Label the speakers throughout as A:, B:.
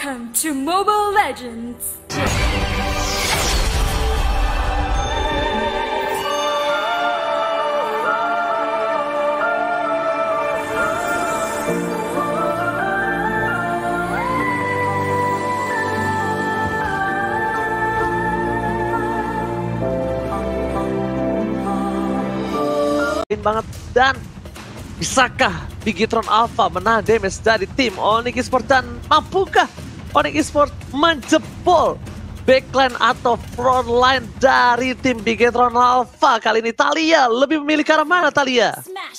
A: Welcome to Mobile Legends.
B: Banget dan bisakah BIGETRON Alpha menahan damage dari tim ONIC ESPORTS dan mampukah ONIC ESPORTS menjebol backline atau frontline dari tim BIGETRON Alpha kali ini? Thalia lebih memilih ke arah mana, Thalia?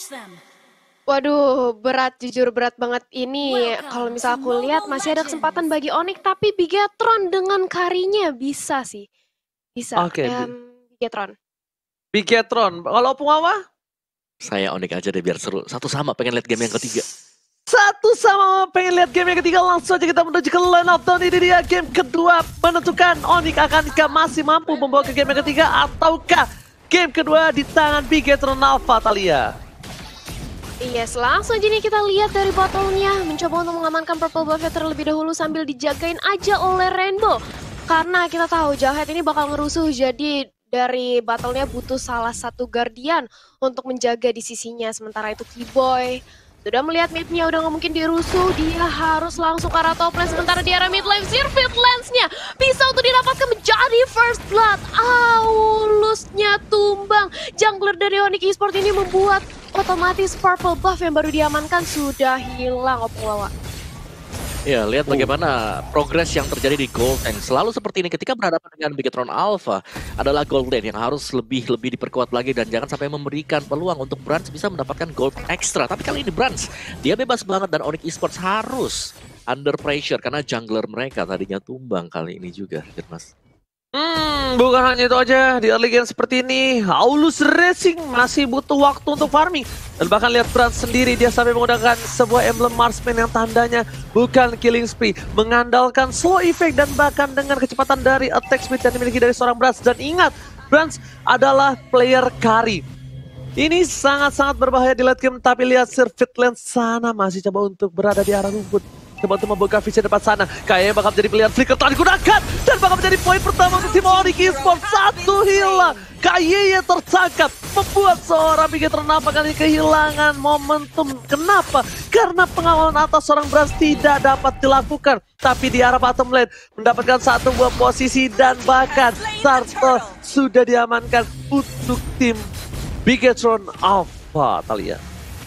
C: Waduh, berat, jujur berat banget ini. Kalau misal aku lihat masih ada kesempatan bagi ONIC, tapi BIGETRON dengan karinya bisa sih. Bisa.
B: Oke.
C: BIGETRON.
B: Kalau Pungawa?
D: Saya ONIC aja deh biar seru. Satu sama pengen lihat game yang ketiga.
B: Satu sama pengen lihat game yang ketiga. Langsung aja kita menuju ke line up. Dan ini dia game kedua menentukan ONIC akankah masih mampu membawa ke game yang ketiga ataukah game kedua di tangan BIGETRON Alpha, Thalia.
C: Yes, langsung aja nih kita lihat dari battle-nya. Mencoba untuk mengamankan purple buff terlebih dahulu sambil dijagain aja oleh Rainbow. Karena kita tahu Jahat ini bakal ngerusuh, jadi dari battle-nya butuh salah satu guardian untuk menjaga di sisinya. Sementara itu Keyboy sudah melihat mid-nya udah nggak mungkin dirusuh, dia harus langsung ke arah top lane. Sementara di arah mid lane, Sirfit Lance-nya bisa untuk didapatkan menjadi first blood. Aulusnya tumbang. Jungler dari ONIC ESPORTS ini membuat otomatis purple buff yang baru diamankan sudah hilang. Opung.
D: Ya, lihat bagaimana progres yang terjadi di gold lane. Selalu seperti ini ketika berhadapan dengan BIGETRON Alpha adalah gold lane yang harus lebih diperkuat lagi dan jangan sampai memberikan peluang untuk Brans bisa mendapatkan gold ekstra. Tapi kali ini Brans, dia bebas banget dan ONIC ESPORTS harus under pressure karena jungler mereka tadinya tumbang kali ini juga, Mas.
B: Bukan hanya itu aja, di early game seperti ini, Aulus Racing masih butuh waktu untuk farming. Dan bahkan lihat Brand sendiri, dia sampai menggunakan sebuah emblem marksman yang tandanya bukan killing spree. Mengandalkan slow effect dan bahkan dengan kecepatan dari attack speed yang dimiliki dari seorang Brand. Dan ingat, Brand adalah player carry. Ini sangat-sangat berbahaya di late game, tapi lihat Sirfit Lance sana masih coba untuk berada di arah rumput. Coba untuk membuka vision depan sana. Kayaknya bakal menjadi pilihan flicker telah digunakan. Dan bakal menjadi poin pertama untuk tim ONIC ESPORTS. Satu hilang. Kayaknya tertangkap. Membuat seorang BIGETRON Alpha kali kehilangan momentum. Kenapa? Karena pengawalan atas seorang Brans tidak dapat dilakukan. Tapi di arah bottom lane mendapatkan satu buah posisi. Dan bahkan turtle sudah diamankan untuk tim BIGETRON Alpha, Thalia.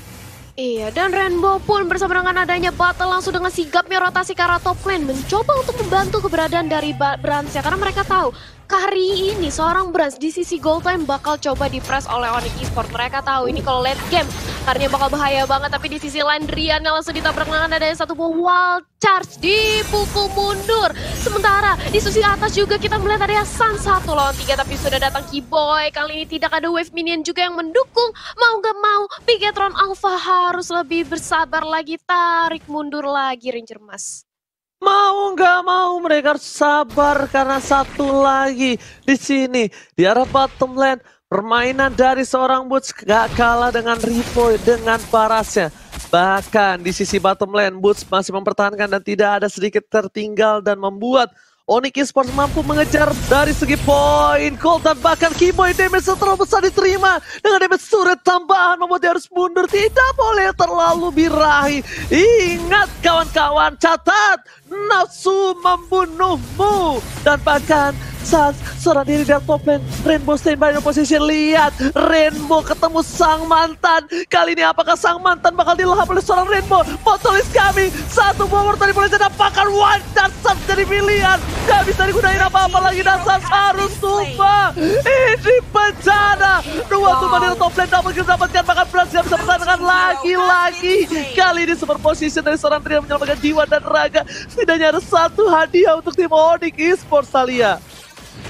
C: Iya, dan Rainbow pun bersama dengan adanya battle langsung dengan sigapnya rotasi ke arah top lane mencoba untuk membantu keberadaan dari Brans ya, karena mereka tahu kali ini seorang Brans di sisi gold lane bakal coba di-press oleh ONIC ESPORTS. Mereka tahu ini kalau late game karena bakal bahaya banget, tapi di sisi lain Riannya langsung ditabrak dengan adanya satu buah wall charge, dipukul mundur. Sementara di sisi atas juga kita melihat ada Sun 1 lawan 3, tapi sudah datang Keyboy. Kali ini tidak ada wave minion juga yang mendukung. Mau gak mau BIGETRON Alpha harus lebih bersabar lagi, tarik mundur lagi Ranger Mas.
B: Mau nggak mau mereka harus sabar karena satu lagi di sini di arah bottom lane permainan dari seorang Boots gak kalah dengan Ripo dengan parasnya. Bahkan di sisi bottom lane Boots masih mempertahankan dan tidak ada sedikit tertinggal dan membuat ONIC ESPORTS mampu mengejar dari segi poin gold dan bahkan Keyboy damage terlalu besar diterima dengan damage suret tambahan membuat dia harus mundur. Tidak boleh terlalu birahi. Ingat kawan-kawan, catat nafsu membunuhmu. Dan bahkan saat seorang diri dari top lane Rainbow standby in position. Lihat Rainbow ketemu sang mantan. Kali ini apakah sang mantan bakal dilahap oleh seorang Rainbow? Bottle is coming. Satu power tadi boleh saya dapatkan one dan Sans jadi pilihan. Gak bisa digunain apa-apa lagi dan Sans harus tumbang. Ini bencana. Dua tumbang dari top lane dapat kita dapatkan, bahkan Brans gak bisa pertahankan lagi-lagi. Kali ini super position dari seorang Tria menyelamatkan jiwa dan raga. Setidaknya ada satu hadiah untuk tim ONIC ESPORTS, Thalia.
D: Oh,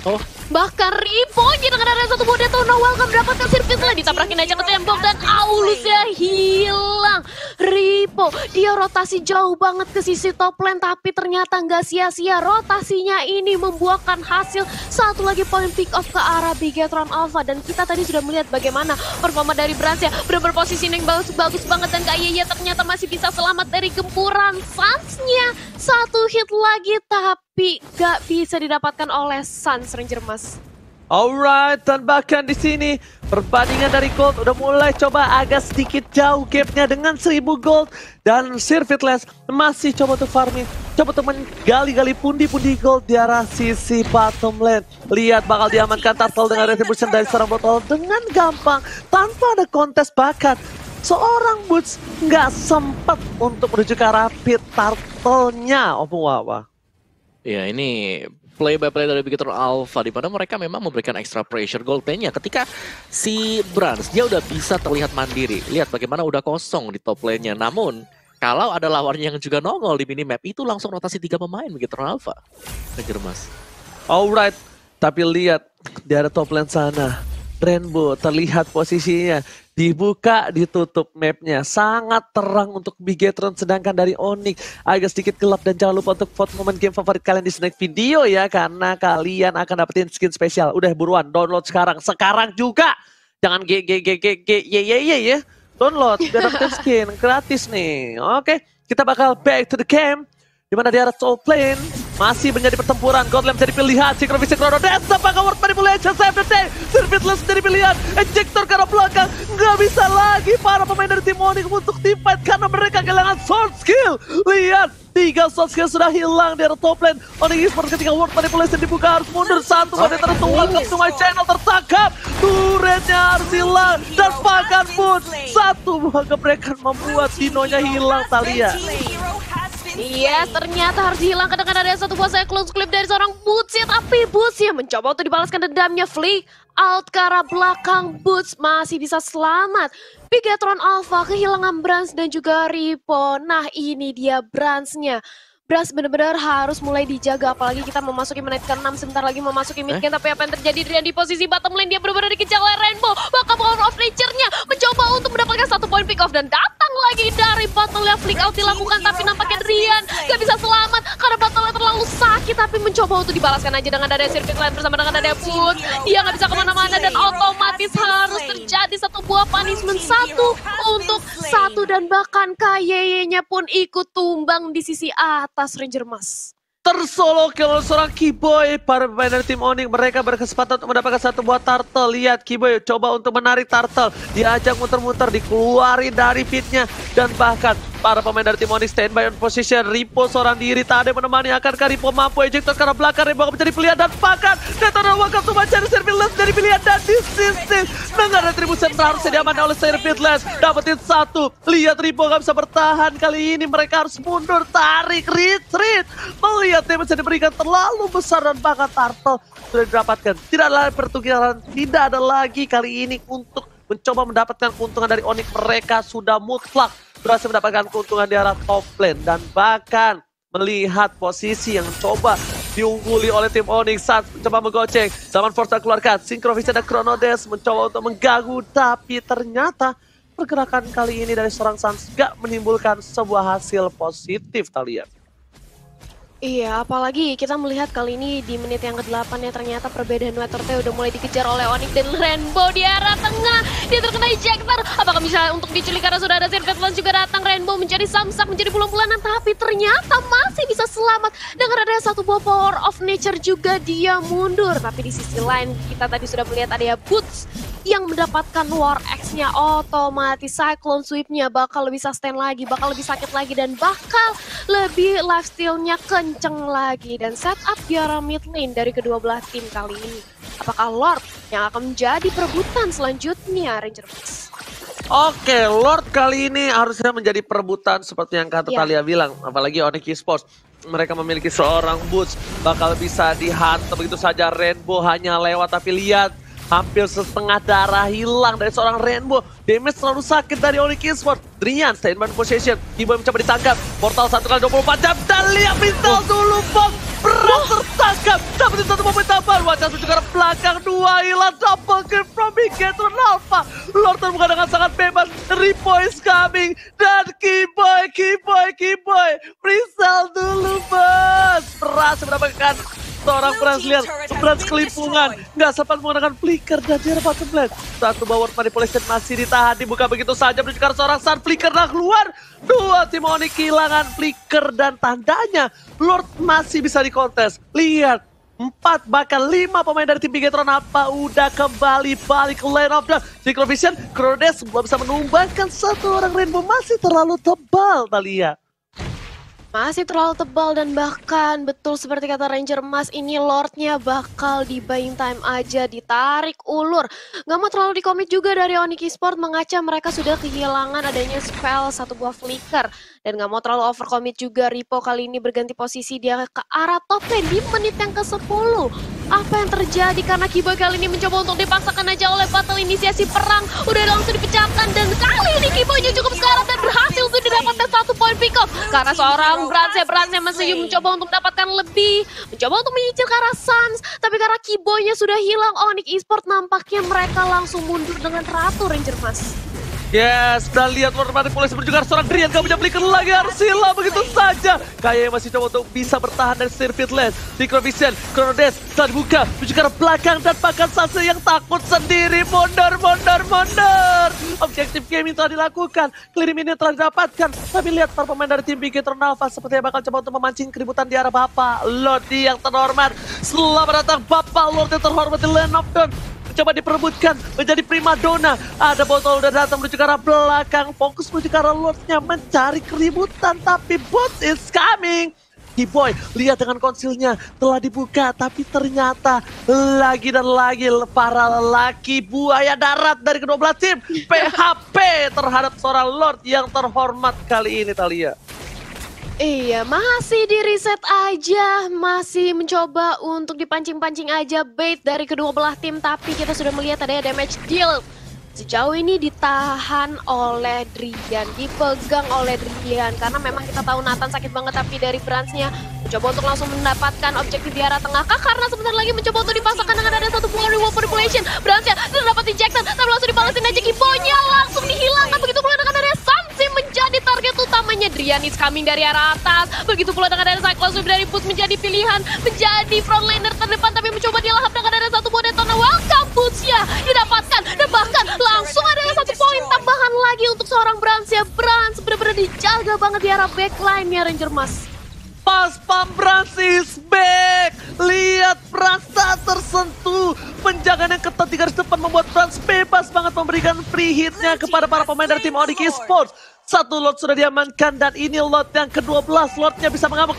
C: Bahkan Ripo dengan ada satu buah detona welcome mendapatkan sirkuit lah, ditabrakin aja ke tembok dan Aulusnya hilang. Ripo dia rotasi jauh banget ke sisi top lane tapi ternyata nggak sia-sia, rotasinya ini membuahkan hasil. Satu lagi poin pick off ke arah BIGETRON Alpha dan kita tadi sudah melihat bagaimana performa dari Brans ya, benar-benar posisi yang bagus banget dan Kak Yeye ternyata masih bisa selamat dari gempuran Suns-nya. Satu hit lagi tapi gak bisa didapatkan oleh Suns Ranger Mas.
B: Alright, dan bahkan di sini perbandingan dari gold udah mulai coba agak sedikit jauh gapnya dengan 1000 gold dan Sirvitless masih coba untuk farming, coba untuk menggali-gali pundi-pundi gold di arah sisi bottom lane. Lihat bakal diamankan turtle dengan retribution dari seorang botol dengan gampang tanpa ada kontes bakat. Seorang Boots nggak sempat untuk menuju ke arah pit turtle-nya, Opung Wawa.
D: Ya, ini play by play dari BIGETRON Alpha di mana mereka memang memberikan extra pressure gold lane-nya ketika si Brans dia udah bisa terlihat mandiri. Lihat bagaimana udah kosong di top lane-nya. Namun kalau ada lawannya yang juga nongol di minimap itu langsung rotasi 3 pemain BIGETRON Alpha. Kejar Mas.
B: Alright, tapi lihat di arah top lane sana. Rainbow terlihat posisinya dibuka, ditutup mapnya. Sangat terang untuk BIGETRON, sedangkan dari ONIC agak sedikit gelap. Dan jangan lupa untuk vote momen game favorit kalian di snack video ya, karena kalian akan dapetin skin spesial. Udah buruan, download sekarang juga. Jangan ya. Download biar dapetin skin gratis nih. Oke, kita bakal back to the game. Dimana di arah top lane masih menjadi pertempuran. Godlam menjadi pilihan. Synchrovision Chrono Dance apakah World Manipulation save the day. Sirvitless menjadi pilihan. Ejector ke arah belakang. Nggak bisa lagi para pemain dari tim ONIC untuk team fight karena mereka kehilangan sword skill. Lihat, 3 sword skill sudah hilang di arah top lane. ONIC ESPORTS ketika World Manipulation dibuka harus mundur satu. Pada tertentu welcome to my channel tertangkap. Turretnya harus hilang. Dan bahkan pun satu buah gebrekan membuat dinonya hilang, Talia.
C: Iya, ternyata harus dihilangkan dengan ada satu buah close clip dari seorang Boots ya. Tapi Boots ya mencoba untuk dibalaskan dendamnya. Flick out ke arah belakang, Boots masih bisa selamat. BIGETRON Alpha kehilangan Brans dan juga Ripo. Nah ini dia Bransnya. Brans benar-benar harus mulai dijaga, apalagi kita memasuki menit ke-6, sebentar lagi memasuki mid game. Tapi apa yang terjadi dengan di posisi bottom lane, dia benar-benar dikejar oleh Rainbow. Maka power of nature-nya mencoba untuk mendapatkan 1 poin pick off dan datang lagi dari battle-nya. Flick out dilakukan tapi nampaknya Rian gak bisa selamat karena battle-nya terlalu sakit, tapi mencoba untuk dibalaskan aja dengan ada sirkuit lain bersama dengan ada Boots. Dia gak bisa kemana-mana dan otomatis harus terjadi satu buah punishment, untuk satu dan bahkan KYY-nya pun ikut tumbang di sisi atas Ranger Mas.
B: Tersolo oleh seorang Kiboy. Para pemain dari tim ONIC mereka berkesempatan untuk mendapatkan satu buah turtle. Lihat Kiboy coba untuk menarik turtle, diajak muter-muter, dikeluarin dari pitnya. Dan bahkan para pemain dari tim ONIC standby on position. Ripo seorang diri tak ada yang menemani. Akankah Ripo mampu ejector karena belakang? Ripo akan menjadi pilihan dan bahkan Detona welcome to mencari Sirvitless dari pilihan dan disistis dengan retribution harusnya diamankan oleh Sirvitless. Dapetin 1. Lihat Ripo gak bisa bertahan. Kali ini mereka harus mundur, tarik, retreat. Melihat damage yang diberikan terlalu besar dan bahkan turtle sudah didapatkan. Tidak ada pertukaran, tidak ada lagi kali ini untuk mencoba mendapatkan keuntungan dari ONIC. Mereka sudah mutlak berhasil mendapatkan keuntungan di arah top lane dan bahkan melihat posisi yang coba diungguli oleh tim ONIC saat mencoba menggoceng. Zaman Forza keluarkan, Synchrovision dan Chrono Dash mencoba untuk mengganggu, tapi ternyata pergerakan kali ini dari seorang Suns gak menimbulkan sebuah hasil positif, Talia.
C: Iya, apalagi kita melihat kali ini di menit yang ke-8 ya, ternyata perbedaan weather-nya udah mulai dikejar oleh ONIC dan Rainbow di arah tengah. Dia terkena ejector. Apakah bisa untuk diculik karena sudah ada Sirvitless juga datang. Rainbow menjadi samsak, menjadi bulan-bulanan, tapi ternyata masih bisa selamat. Dengan ada satu buah power of nature juga dia mundur. Tapi di sisi lain kita tadi sudah melihat ada ya Boots yang mendapatkan War X-nya, otomatis Cyclone Sweep-nya bakal lebih sustain lagi, bakal lebih sakit lagi, dan bakal lebih lifesteal-nya kenceng lagi. Dan setup di arah mid lane dari kedua belah tim kali ini. Apakah Lord yang akan menjadi perebutan selanjutnya, Ranger Mas?
B: Oke, Lord kali ini harusnya menjadi perebutan seperti yang kata Talia bilang. Apalagi ONIC ESPORTS. Mereka memiliki seorang Boots, bakal bisa dihantam begitu saja. Rainbow hanya lewat, tapi lihat. Hampir setengah darah hilang dari seorang Rainbow. Damage terlalu sakit dari ONIC ESPORTS. Drian standby possession. Kiboy mencoba ditangkap. Portal 1 kali 24 jam. Dan lihat pistol dulu, Bom. Berat tertangkap. Dapetin satu momen tambahan. wajah menuju ke arah belakang. 2 hilang, double kill from BIGETRON Alpha. Lord terbuka dengan sangat bebas. Ripo is coming. Dan Kiboy. Presale dulu bos. Berhasil mendapatkan seorang Brazilian. Brans kelimpungan. Nggak sempat menggunakan flicker dan dia dapat blend. Satu bawah manipulation masih ditahan. Dibuka begitu saja menuju ke arah seorang Sun. Flicker dah keluar. 2 tim ONIC kehilangan flicker dan tandanya Lord masih bisa dikontes. Lihat. 4 bahkan 5 pemain dari tim BIGETRON apa udah kembali balik ke lane of the Synchrovision. Krodes belum bisa menumbangkan satu orang Rainbow, masih terlalu tebal Thalia.
C: Masih terlalu tebal dan bahkan betul seperti kata Ranger Mas, ini Lordnya bakal di buying time aja, ditarik ulur. Gak mau terlalu dikomit juga dari ONIC ESPORTS, mengaca mereka sudah kehilangan adanya spell satu buah flicker. Dan gak mau terlalu overcommit juga, Ripo kali ini berganti posisi, dia ke arah top lane di menit yang ke-10. Apa yang terjadi karena Kiboy kali ini mencoba untuk dipaksakan aja oleh battle inisiasi perang. Udah langsung dipecahkan dan kali ini Kiboynya cukup sekarat dan berhasil untuk didapatkan 1 poin pick up. Karena seorang Bransnya masih mencoba untuk mendapatkan lebih. Mencoba untuk menyicil ke arah Suns. Tapi karena Kiboynya sudah hilang, ONIC ESPORTS nampaknya mereka langsung mundur dengan ratu Ranger Mas.
B: Yes, kita lihat Lord manipulasi menuju ke arah seorang Drian. Gak punya flicker lagi, harus hilang begitu saja. Kayaknya masih coba untuk bisa bertahan dari Sirpit Lane. Synchrovision, Chronodes telah dibuka menuju ke arah belakang dan bahkan Sase yang takut sendiri. Mundur. Objektif gaming telah dilakukan, clear minion telah didapatkan. Tapi lihat para pemain dari tim BIGETRON Alpha sepertinya bakal coba untuk memancing keributan di arah Bapak Lord yang terhormat. Selamat datang Bapak Lord yang terhormat di Lane of Dawn. Coba diperebutkan menjadi primadona. Ada botol udah datang menuju ke arah belakang. Fokus menuju ke arah Lordnya mencari keributan. Tapi bot is coming. Kiboy lihat dengan konsilnya telah dibuka. Tapi ternyata lagi dan lagi para lelaki buaya darat dari kedua belah tim PHP terhadap seorang Lord yang terhormat kali ini Thalia.
C: Iya, masih di reset aja, masih mencoba untuk dipancing-pancing aja bait dari kedua belah tim, tapi kita sudah melihat ada damage deal. Sejauh ini ditahan oleh Drian, dipegang oleh Drian, karena memang kita tahu Nathan sakit banget, tapi dari Bransnya mencoba untuk langsung mendapatkan objektif di arah tengah, karena sebentar lagi mencoba untuk dipasangkan dengan ada satu buah reward manipulation. Bransnya sudah dapat injection, tapi langsung dibalasin aja Kiboynya, langsung dihilangkan, begitu pula dengan ada Sansi menjadi target utamanya. Drian is coming dari arah atas, begitu pula dengan ada Cyclone Sweep dari Boots menjadi pilihan, menjadi frontliner terdepan, tapi mencoba dia lahap dengan ada satu buah detona. Welcome Boots-nya didapatkan, dan bahkan langsung ada satu poin tambahan lagi untuk seorang Brans ya. Brans benar-benar dijaga banget di arah backline-nya Ranger Mas.
B: Pas pam Brans is back. Lihat Brans tak tersentuh. Penjagaan yang ketat di garis depan membuat Brans bebas banget memberikan free hit-nya kepada para pemain dari tim ONIC ESPORTS. Satu lot sudah diamankan dan ini lot yang ke-12. Lotnya bisa mengamuk.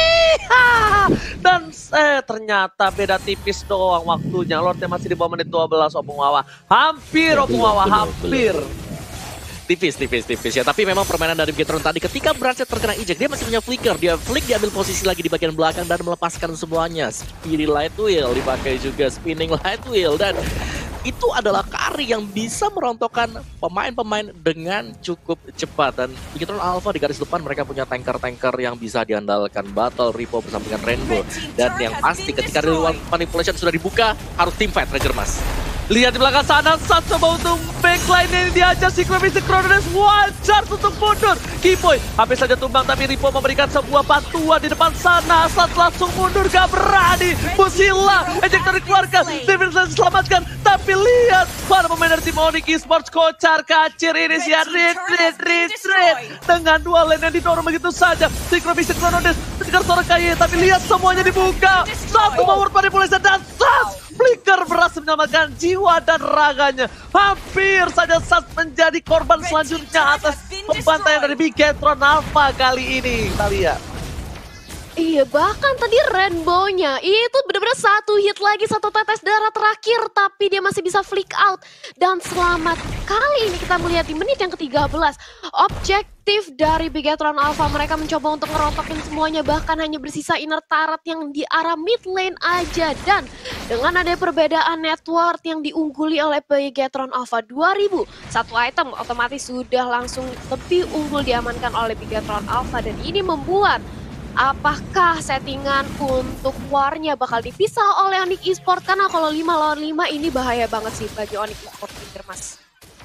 B: Dan ternyata beda tipis doang waktunya. Lotnya masih di bawah menit 12 Opung Wawa. Hampir Opung Wawa, hampir.
D: Tipis ya. Tapi memang permainan dari BIGETRON tadi ketika Bransnya terkena eject, dia masih punya flicker. Dia flick, diambil posisi lagi di bagian belakang dan melepaskan semuanya. Speedy Light Wheel dipakai juga, Spinning Light Wheel, dan itu adalah carry yang bisa merontokkan pemain-pemain dengan cukup cepat. Dan BIGETRON Alpha di garis depan mereka punya tanker-tanker yang bisa diandalkan. Battle, Ripo bersama dengan Rainbow. Dan yang pasti ketika reward manipulation sudah dibuka, harus teamfight Ranger Mas.
B: Lihat di belakang sana, Sat coba untuk backline ini diajar Synchrovision. Chronodes wajar untuk mundur. Kiboy habis saja tumbang, tapi Ripo memberikan sebuah bantuan di depan sana. Sat langsung mundur, gak berani. Musila, ejector dikeluarkan, Stevenson diselamatkan. Tapi lihat, para pemain dari tim ONIC ESPORTS kocar kacir ini sih. Retreat. Dengan dua lane yang didorong begitu saja. Synchrovision Chronodes mengejar seorang kaya, tapi lihat semuanya dibuka. Satu power manipulation dan Sat flicker berhasil menyelamatkan jiwa dan raganya. Hampir saja Sat menjadi korban selanjutnya atas pembantaian dari BIGETRON Alpha kali ini. Kita lihat.
C: Iya, bahkan tadi Rainbow-nya itu benar-benar satu hit lagi, satu tetes darah terakhir, tapi dia masih bisa flick out dan selamat. Kali ini kita melihat di menit yang ke-13, objektif dari BIGETRON Alpha, mereka mencoba untuk ngerontokin semuanya, bahkan hanya bersisa inner turret yang di arah mid lane aja. Dan dengan ada perbedaan network yang diungguli oleh BIGETRON Alpha 2000, satu item otomatis sudah langsung lebih unggul diamankan oleh BIGETRON Alpha, dan ini membuat Apakah settingan untuk warnya bakal dipisah oleh ONIC Esports? Karena kalau 5 lawan 5 ini bahaya banget sih bagi ONIC Esports, Mas.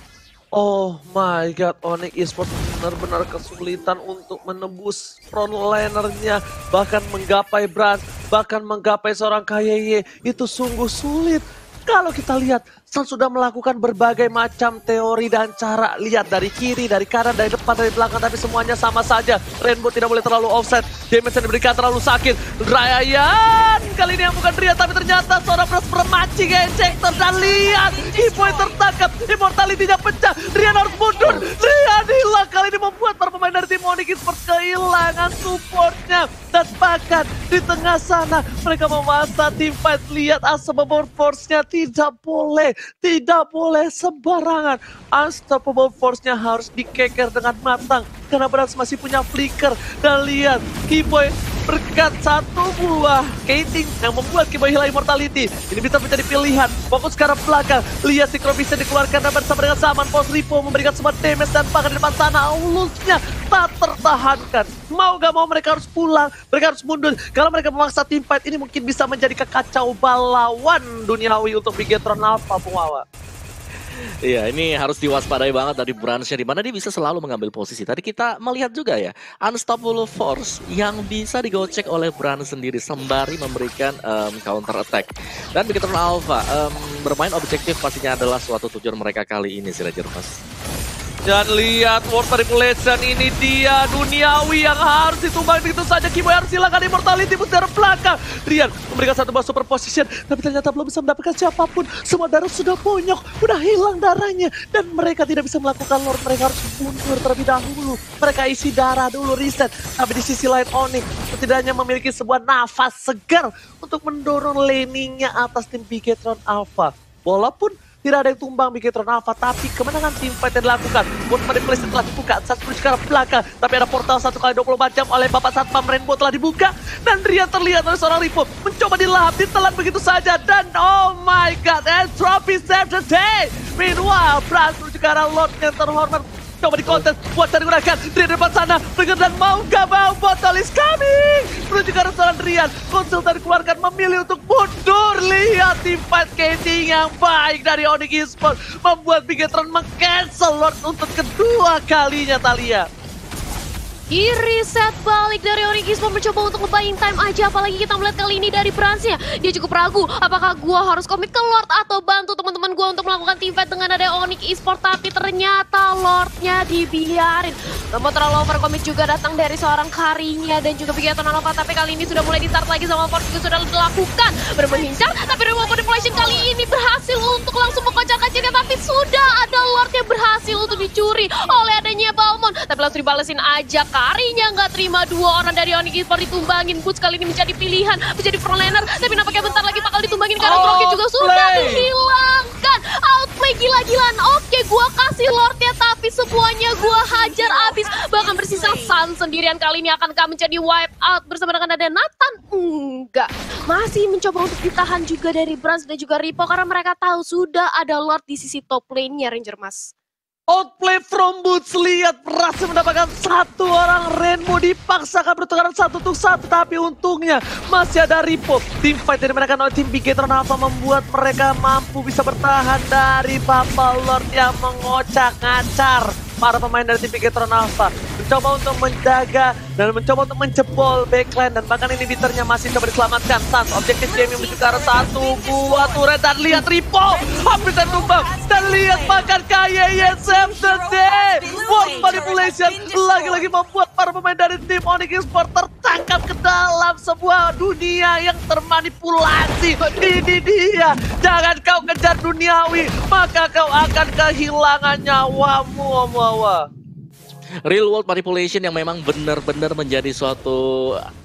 B: Oh my god, ONIC Esports benar-benar kesulitan untuk menembus front lanernya. Bahkan menggapai Brand, bahkan menggapai seorang ke-7 itu sungguh sulit. Kalau kita lihat, Sun sudah melakukan berbagai macam teori dan cara. Lihat dari kiri, dari kanan, dari depan, dari belakang. Tapi semuanya sama saja. Rainbow tidak boleh terlalu offset. Damage yang diberikan terlalu sakit. Ryan! Kali ini yang bukan Rian, tapi ternyata seorang beras bermancing ejector. Dan lihat, Iboy tertangkap. Immortality-nya pecah. Rian harus mundur. Rian hilang. Kali ini membuat para pemain dari tim ONIC Esports kehilangan supportnya. Dan bahkan di tengah sana, mereka memaksa tim fight. Lihat Unstoppable Force-nya tidak boleh sembarangan. Unstoppable Force-nya harus dikeker dengan matang. Karena Brans masih punya flicker. Dan lihat, Kiboy berkat satu buah Kating yang membuat Kiboy hilang immortality. Ini bisa menjadi pilihan. Fokus ke arah belakang. Lihat Synchro bisa dikeluarkan dan bersama dengan Saman. Post Ripo memberikan semua damage dan bahkan di depan sana ulusnya tak tertahankan. Mau gak mau mereka harus pulang. Mereka harus mundur. Kalau mereka memaksa tim fight ini mungkin bisa menjadi kekacau balauan duniawi untuk BIGETRON Alpha, Bung Wawa.
D: Iya, ini harus diwaspadai banget dari Brans-nya, di mana dia bisa selalu mengambil posisi. Tadi kita melihat juga ya, Unstoppable Force yang bisa digocek oleh Brans sendiri sembari memberikan counter attack. Dan BIGETRON Alpha bermain objektif pastinya adalah suatu tujuan mereka kali ini sih, Mas.
B: Dan lihat World Manipulation, ini dia duniawi yang harus ditumbang begitu saja. Kiboy harus hilangkan immortality dari belakang. Rian memberikan satu buah super position, tapi ternyata belum bisa mendapatkan siapapun. Semua darah sudah bonyok, udah hilang darahnya. Dan mereka tidak bisa melakukan lord, mereka harus mundur terlebih dahulu. Mereka isi darah dulu, reset. Tapi di sisi lain ONIC setidaknya memiliki sebuah nafas segar untuk mendorong laningnya atas tim BIGETRON Alpha. Walaupun tidak ada yang tumbang BIGETRON Alpha, tapi kemenangan tim fight yang dilakukan. World Manipulation telah dibuka, saat menuju ke arah belakang. Tapi ada portal 1x24 jam oleh Bapak Satpam Rainbow telah dibuka. Dan Rian terlihat oleh seorang Ripo mencoba dilahap, ditelan begitu saja. Dan oh my god, Entropy save the day. Meanwhile, Brans menuju ke arah Lord yang terhormat. Coba di kontes, buat cari gunakan. Rian di depan sana, Trigger dan mau gak mau, botol is coming. Menuju ke arah seorang Rian, konsultan dikeluarkan memilih untuk mundur. Lihat tim fight Kating yang baik dari ONIC Esports membuat BIGETRON meng-cancel Lord untuk kedua kalinya, Talia.
C: Reset balik dari ONIC Esports mencoba untuk nge-buying time aja, apalagi kita melihat kali ini dari Bransnya. Dia cukup ragu, apakah gua harus komit ke Lord atau bantu teman-teman gua untuk melakukan team fight dengan ada ONIC Esports, tapi ternyata Lordnya dibiarin. Namun terlalu overcommit juga datang dari seorang Karinya dan juga BIGETRON Alpha, tapi kali ini sudah mulai di-start lagi sama Force juga sudah dilakukan. Bermenhincang, tapi Rainbow Manipulation kali ini berhasil untuk langsung mengkocak-kacirnya, tapi sudah ada Lord yang berhasil untuk dicuri oleh adanya Balmon. Tapi langsung dibalesin aja. Karinya nggak terima, dua orang dari ONIC Esports ditumbangin. Boots kali ini menjadi pilihan, menjadi frontliner, tapi nampaknya bentar lagi bakal ditumbangin karena Rocket juga sudah dihilangkan. Outplay gila-gilaan. Oke, gua kasih Lordnya, tapi semuanya gua hajar abis. Bahkan bersisa Sun sendirian kali ini akankah menjadi wipe out bersama dengan ada Nathan? Enggak, masih mencoba untuk ditahan juga dari Brans dan juga Ripo karena mereka tahu sudah ada Lord di sisi top lane-nya, Ranger Mas.
B: Outplay from Boots, lihat berhasil mendapatkan satu orang. Rainbow dipaksakan bertukaran 1 untuk 1, tapi untungnya masih ada Ripo. Tim fight yang dimenangkan oleh tim BIGETRON Alpha membuat mereka mampu bisa bertahan dari Bapak Lord yang mengocak-ngacar para pemain dari tim BIGETRON Alpha. Mencoba untuk menjaga dan mencoba untuk menjebol backline, dan bahkan inhibitornya masih coba diselamatkan. Sans objektif game yang menuju ke arah satu buah turret, dan lihat Ripo hampir tertumbang, dan lihat bahkan ke-7 save the day. World Manipulation lagi-lagi membuat para pemain dari tim ONIC Esports tertangkap ke dalam sebuah dunia yang termanipulasi. Ini dia, jangan kau kejar duniawi, maka kau akan kehilangan nyawamu, Om Wawa.
D: Real world manipulation yang memang benar-benar menjadi suatu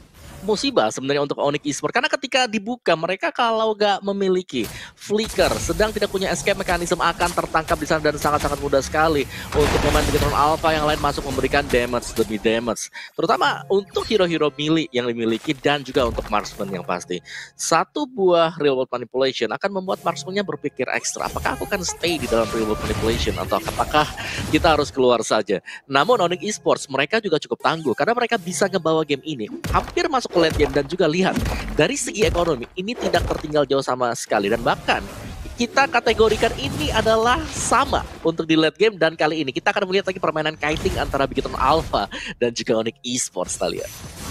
D: musibah sebenarnya untuk ONIC Esports, karena ketika dibuka mereka kalau gak memiliki flicker, sedang tidak punya escape mechanism, akan tertangkap di sana dan sangat-sangat mudah sekali untuk pemain BIGETRON Alpha yang lain masuk memberikan damage demi damage, terutama untuk hero-hero melee yang dimiliki dan juga untuk marksman yang pasti. Satu buah real world manipulation akan membuat marksmannya berpikir ekstra, apakah aku akan stay di dalam real world manipulation atau apakah kita harus keluar saja. Namun ONIC Esports mereka juga cukup tangguh karena mereka bisa ngebawa game ini hampir masuk ke late game, dan juga lihat dari segi ekonomi ini tidak tertinggal jauh sama sekali, dan bahkan kita kategorikan ini adalah sama untuk di late game. Dan kali ini kita akan melihat lagi permainan kiting antara BIGETRON Alpha dan juga ONIC Esports, Talia.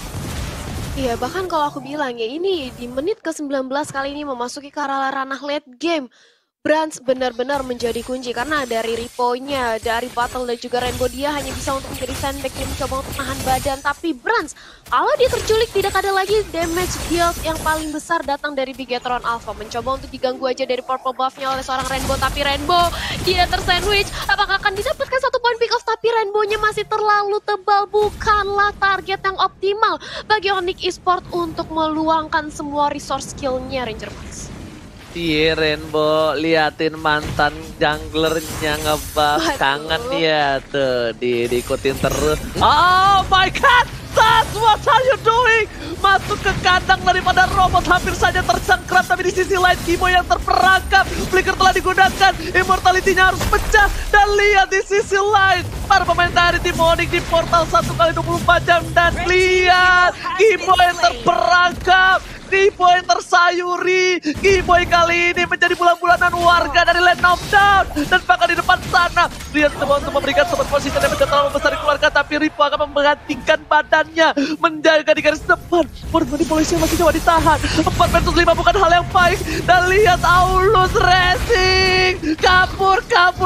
C: Iya, bahkan kalau aku bilang ya, ini di menit ke-19 kali ini memasuki ke arah ranah late game. Brans benar-benar menjadi kunci karena dari Ripo-nya, dari Battle dan juga Rainbow, dia hanya bisa untuk menjadi sandbag, dia mencoba untuk menahan badan. Tapi Brans, kalau dia terculik tidak ada lagi damage dealt yang paling besar datang dari BIGETRON Alpha. Mencoba untuk diganggu aja dari purple buff-nya oleh seorang Rainbow, tapi Rainbow dia tersandwich. Apakah akan didapatkan satu poin pick off? Tapi Rainbow-nya masih terlalu tebal, bukanlah target yang optimal bagi ONIC Esports untuk meluangkan semua resource skill-nya, Ranger Max.
B: Iya Rainbow, liatin mantan junglernya ngebuff, kangen ya tuh, diikutin terus. Oh my god, Sas, what are you doing? Masuk ke kandang daripada robot, hampir saja tersangkrat, tapi di sisi lain Kimo yang terperangkap. Flicker telah digunakan, immortality-nya harus pecah, dan lihat di sisi lain para pemain dari tim ONIC di portal 1x24 jam, dan lihat Kimo yang terperangkap. Keyboy yang tersayuri, Keyboy kali ini menjadi bulan-bulanan warga dari Land of Down, dan bahkan di depan sana dia coba untuk memberikan support posisi yang terlalu besar dikeluarkan, tapi Ripo akan menggantikan badannya menjaga di garis depan. Warga polisi masih coba ditahan, 4 versus 5 bukan hal yang baik, dan lihat Aulus racing, kabur,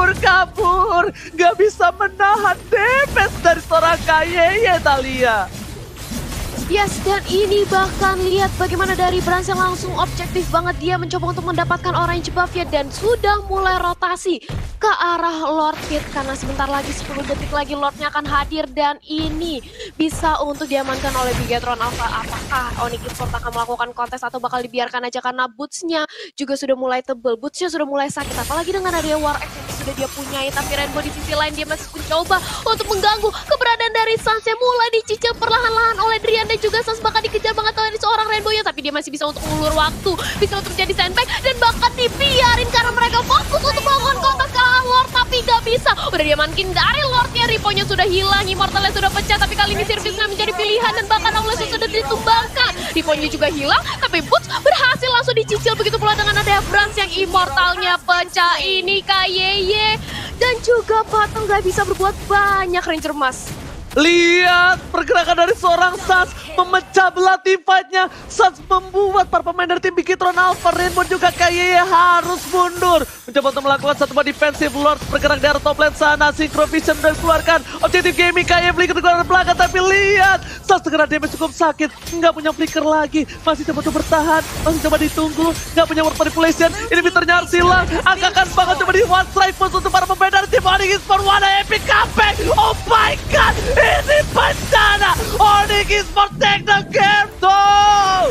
B: gak bisa menahan damage dari seorang ke-7, Talia.
C: Yes, dan ini bahkan lihat bagaimana dari Brans yang langsung objektif banget, dia mencoba untuk mendapatkan orange buff ya, dan sudah mulai rotasi ke arah Lord Pit karena sebentar lagi 10 detik lagi Lordnya akan hadir, dan ini bisa untuk diamankan oleh BIGETRON Alpha. Apakah ONIC Esports akan melakukan kontes atau bakal dibiarkan aja karena boots-nya juga sudah mulai tebel, boots-nya sudah mulai sakit, apalagi dengan ada War X yang sudah dia punyai. Tapi Rainbow di sisi lain dia masih mencoba untuk mengganggu keberadaan dari Sans yang mulai dicicil perlahan-lahan oleh Drian, dan juga Sans bahkan dikejar banget oleh seorang Rainbow-nya, tapi dia masih bisa untuk mengulur waktu, bisa untuk menjadi sandbag, dan bahkan dibiarin karena mereka fokus untuk melakukan kontak ke Lord, tapi gak bisa. Udah diamankin dari Lordnya, Ripo-nya sudah hilang, Immortalnya sudah pecah, tapi kali ini Service nggak menjadi pilihan, dan bahkan Aulus sudah ditumbangkan. Ripo-nya juga hilang, tapi Boots berhasil langsung dicicil, begitu pula dengan ada Brans yang Immortalnya pecah. Ini ke-7 dan juga Battle gak bisa berbuat banyak, Ranger Mas.
B: Lihat pergerakan dari seorang Sans memecah belah tim fight-nya. Sans membuat para pemain dari tim BIGETRON Alpha, Rainbow juga ke-7 harus mundur. Mencoba untuk melakukan satu buah defensive Lord bergerak dari top lane sana. Synchro Vision sudah dikeluarkan. Objektif gaming ke-7 flicker ke belakang, tapi lihat Sans segera damage cukup sakit. Nggak punya flicker lagi. Masih coba untuk bertahan. Masih coba ditunggu. Nggak punya word manipulation. Inhibitornya harus hilang. Angkakan banget coba di one strike push untuk para pemain dari tim ONIC Esports. What a epic comeback. Oh my god. Ini bencana. ONIC Esports take the game though.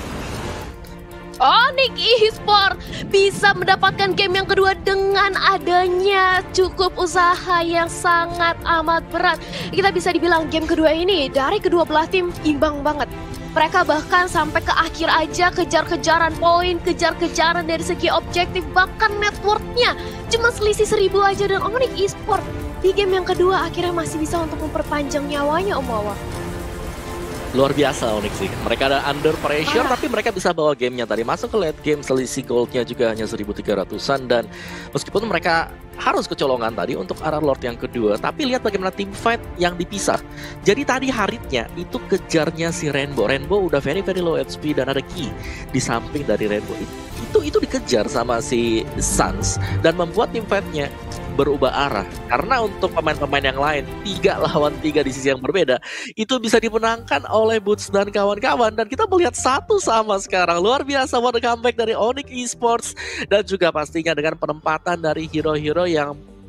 C: ONIC Esports bisa mendapatkan game yang kedua dengan adanya cukup usaha yang sangat amat berat. Kita bisa dibilang game kedua ini dari kedua belah tim imbang banget. Mereka bahkan sampai ke akhir aja kejar-kejaran poin, kejar-kejaran dari segi objektif, bahkan networknya cuma selisih 1000 aja, dan ONIC Esports di game yang kedua akhirnya masih bisa untuk memperpanjang nyawanya, Om Wawa.
D: Luar biasa ONIC sih, mereka ada under pressure tapi mereka bisa bawa gamenya tadi. Masuk ke late game, selisih goldnya juga hanya 1300-an, dan meskipun mereka harus kecolongan tadi untuk arah Lord yang kedua, tapi lihat bagaimana tim fight yang dipisah. Jadi tadi Haritnya itu kejarnya si Rainbow udah very low HP, dan ada Ki di samping dari Rainbow itu dikejar sama si Sans, dan membuat tim fightnya berubah arah. Karena untuk pemain-pemain yang lain 3 lawan 3 di sisi yang berbeda itu bisa dimenangkan oleh Boots dan kawan-kawan, dan kita melihat 1 sama sekarang. Luar biasa what a comeback dari ONIC Esports, dan juga pastinya dengan penempatan dari hero-hero yang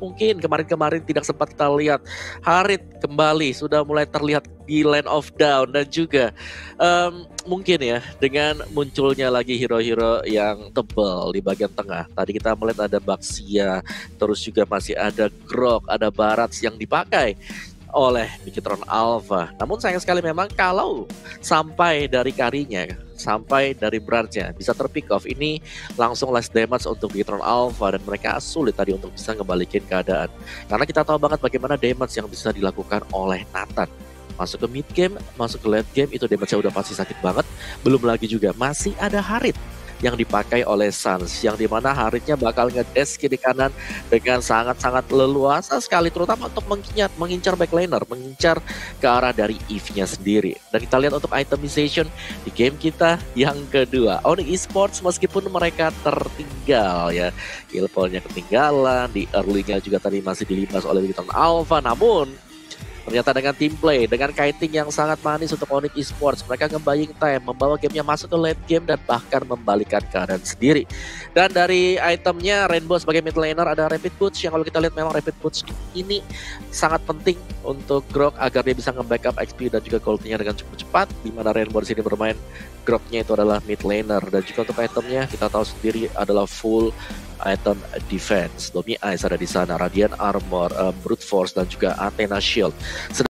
D: mungkin kemarin-kemarin tidak sempat kita lihat. Harit kembali sudah mulai terlihat di Land of Down, dan juga mungkin ya dengan munculnya lagi hero-hero yang tebal di bagian tengah. Tadi kita melihat ada Baxia, terus juga masih ada Grok, ada Barats yang dipakai oleh BIGETRON Alpha. Namun sayang sekali memang kalau sampai dari karinya, sampai dari branch-nya bisa terpick off, ini langsung last damage untuk BIGETRON Alpha, dan mereka sulit tadi untuk bisa ngebalikin keadaan. Karena kita tahu banget bagaimana damage yang bisa dilakukan oleh Nathan. Masuk ke mid game, masuk ke late game, itu damage-nya udah pasti sakit banget. Belum lagi juga masih ada Harit yang dipakai oleh Suns, yang dimana Haritnya bakal ngedes kiri kanan dengan sangat-sangat leluasa sekali, terutama untuk mengincar backliner, mengincar ke arah dari Eve-nya sendiri. Dan kita lihat untuk itemization di game kita yang kedua, ONIC ESPORTS meskipun mereka tertinggal ya, kill pool-nya ketinggalan, di early-nya juga tadi masih dilibas oleh BIGETRON Alpha, namun ternyata dengan team play, dengan kiting yang sangat manis untuk ONIC ESPORTS, mereka nge-buying time, membawa gamenya masuk ke late game dan bahkan membalikan keadaan sendiri. Dan dari itemnya Rainbow sebagai mid laner ada Rapid Boots, yang kalau kita lihat memang Rapid Boots ini sangat penting untuk Grok agar dia bisa nge-backup XP dan juga goldnya dengan cukup cepat, dimana Rainbow di sini bermain Groknya itu adalah mid laner. Dan juga untuk itemnya kita tahu sendiri adalah full item defense. Domi Ice ada di sana, Radiant Armor, Brute Force, dan juga Athena Shield.